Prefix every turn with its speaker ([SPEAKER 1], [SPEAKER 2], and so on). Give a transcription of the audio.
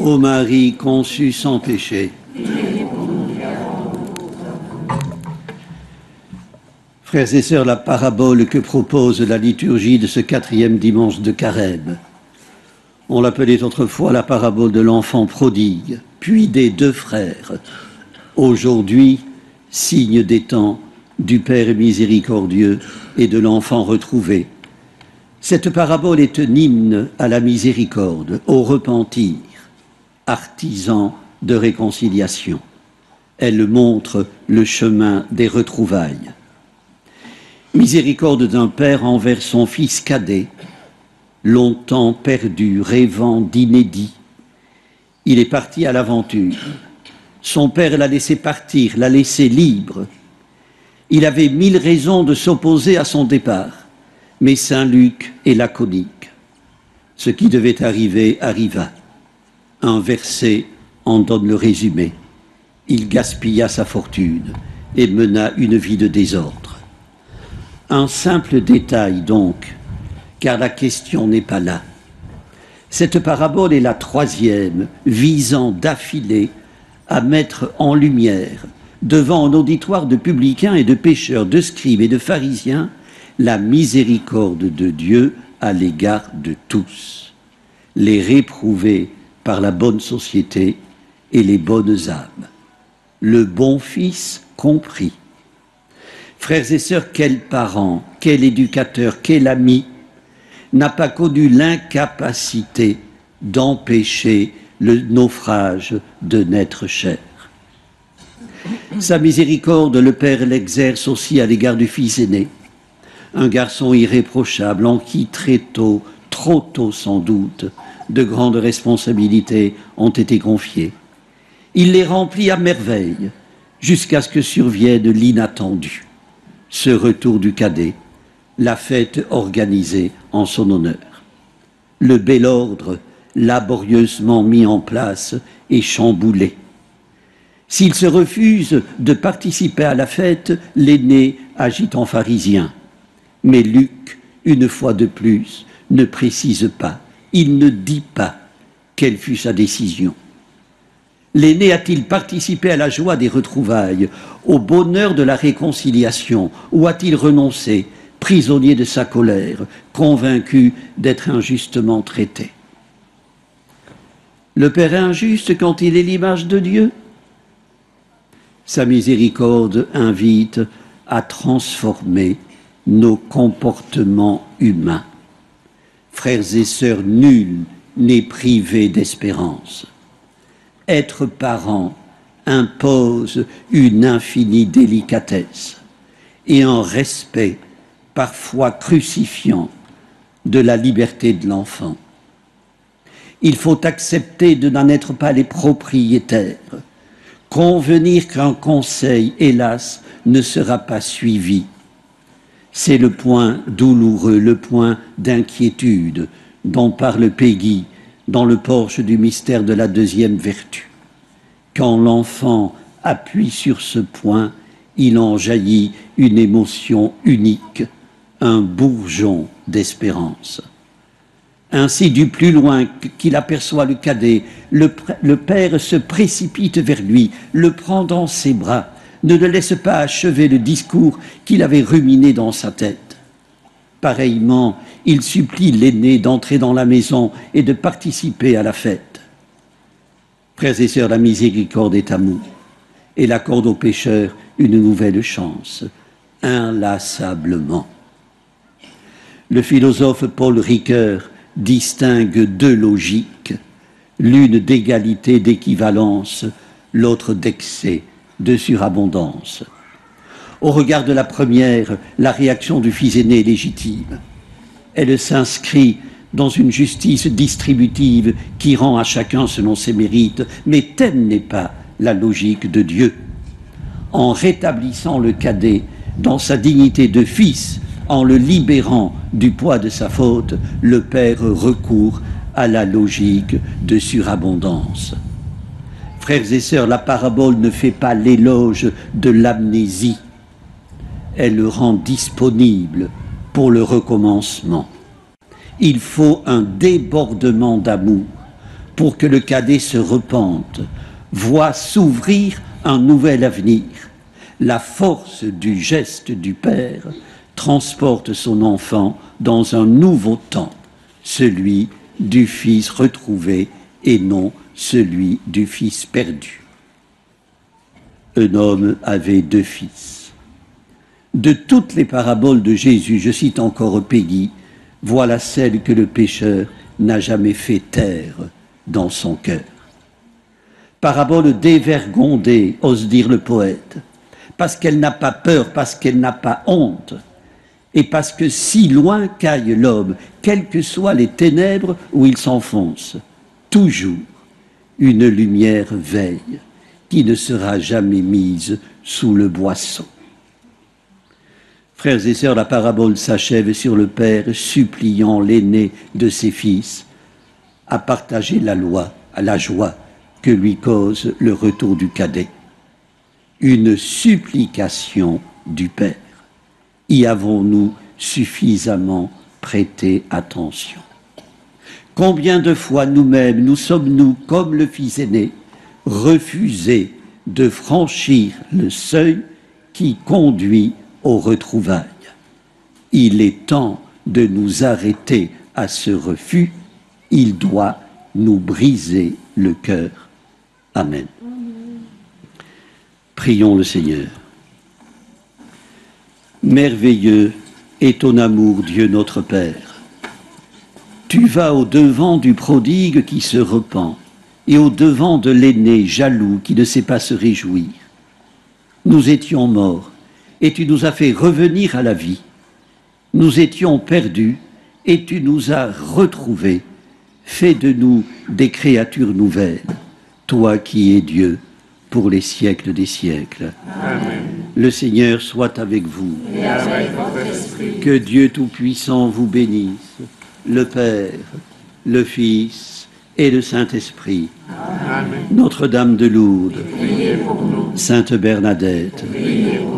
[SPEAKER 1] Ô Marie conçue sans péché. Frères et sœurs, la parabole que propose la liturgie de ce 4e dimanche de Carême, on l'appelait autrefois la parabole de l'enfant prodigue, puis des 2 frères. Aujourd'hui, signe des temps du Père miséricordieux et de l'enfant retrouvé. Cette parabole est un hymne à la miséricorde, au repentir, artisan de réconciliation. Elle montre le chemin des retrouvailles. Miséricorde d'un père envers son fils cadet, longtemps perdu, rêvant d'inédit. Il est parti à l'aventure. Son père l'a laissé partir, l'a laissé libre. Il avait 1000 raisons de s'opposer à son départ, mais saint Luc est laconique. Ce qui devait arriver arriva. Un verset en donne le résumé. Il gaspilla sa fortune et mena une vie de désordre. Un simple détail donc, car la question n'est pas là. Cette parabole est la 3e, visant d'affilée à mettre en lumière, devant un auditoire de publicains et de pécheurs, de scribes et de pharisiens, la miséricorde de Dieu à l'égard de tous, les réprouvés par la bonne société et les bonnes âmes, le bon fils compris. Frères et sœurs, quel parent, quel éducateur, quel ami n'a pas connu l'incapacité d'empêcher le naufrage de naître cher? Sa miséricorde, le Père l'exerce aussi à l'égard du fils aîné, un garçon irréprochable en qui très tôt, trop tôt sans doute, de grandes responsabilités ont été confiées. Il les remplit à merveille jusqu'à ce que survienne l'inattendu, ce retour du cadet, la fête organisée en son honneur. Le bel ordre, laborieusement mis en place, est chamboulé. S'il se refuse de participer à la fête, l'aîné agit en pharisien. Mais Luc, une fois de plus, ne précise pas, il ne dit pas quelle fut sa décision. L'aîné a-t-il participé à la joie des retrouvailles, au bonheur de la réconciliation, ou a-t-il renoncé, prisonnier de sa colère, convaincu d'être injustement traité? Le Père est injuste quand il est l'image de Dieu. Sa miséricorde invite à transformer nos comportements humains. Frères et sœurs, nul n'est privé d'espérance. Être parent impose une infinie délicatesse et un respect parfois crucifiant de la liberté de l'enfant. Il faut accepter de n'en être pas les propriétaires, convenir qu'un conseil, hélas, ne sera pas suivi. C'est le point douloureux, le point d'inquiétude dont parle Péguy dans le porche du mystère de la 2e vertu. Quand l'enfant appuie sur ce point, il en jaillit une émotion unique, un bourgeon d'espérance. Ainsi, du plus loin qu'il aperçoit le cadet, le père se précipite vers lui, le prend dans ses bras, ne le laisse pas achever le discours qu'il avait ruminé dans sa tête. Pareillement, il supplie l'aîné d'entrer dans la maison et de participer à la fête. Frères et sœurs, la miséricorde est amour et elle accorde aux pécheurs une nouvelle chance, inlassablement. Le philosophe Paul Ricoeur distingue 2 logiques, l'une d'égalité, d'équivalence, l'autre d'excès, de surabondance. Au regard de la première, la réaction du fils aîné est légitime. Elle s'inscrit dans une justice distributive qui rend à chacun selon ses mérites, mais telle n'est pas la logique de Dieu. En rétablissant le cadet dans sa dignité de fils, en le libérant du poids de sa faute, le Père recourt à la logique de surabondance. Frères et sœurs, la parabole ne fait pas l'éloge de l'amnésie. Elle le rend disponible pour le recommencement. Il faut un débordement d'amour pour que le cadet se repente, voit s'ouvrir un nouvel avenir. La force du geste du Père transporte son enfant dans un nouveau temps, celui du Fils retrouvé et non celui du Fils perdu. Un homme avait 2 fils. De toutes les paraboles de Jésus, je cite encore Peggy, voilà celle que le pécheur n'a jamais fait taire dans son cœur. Parabole dévergondée, ose dire le poète, parce qu'elle n'a pas peur, parce qu'elle n'a pas honte, et parce que si loin qu'aille l'homme, quelles que soient les ténèbres où il s'enfonce, toujours une lumière veille qui ne sera jamais mise sous le boisseau. Frères et sœurs, la parabole s'achève sur le Père suppliant l'aîné de ses fils à partager la joie que lui cause le retour du cadet. Une supplication du Père. Y avons-nous suffisamment prêté attention? Combien de fois nous-mêmes, nous sommes-nous, comme le fils aîné, refusés de franchir le seuil qui conduit aux retrouvailles? Il est temps de nous arrêter à ce refus. Il doit nous briser le cœur. Amen. Prions le Seigneur. Merveilleux est ton amour, Dieu notre Père. Tu vas au-devant du prodigue qui se repent et au-devant de l'aîné jaloux qui ne sait pas se réjouir. Nous étions morts et tu nous as fait revenir à la vie. Nous étions perdus et tu nous as retrouvés. Fais de nous des créatures nouvelles, toi qui es Dieu pour les siècles des siècles. Amen. Le Seigneur soit avec vous. Et avec votre esprit. Que Dieu Tout-Puissant vous bénisse, le Père, le Fils et le Saint-Esprit. Amen. Notre-Dame de Lourdes, priez pour nous. Sainte Bernadette, priez pour nous.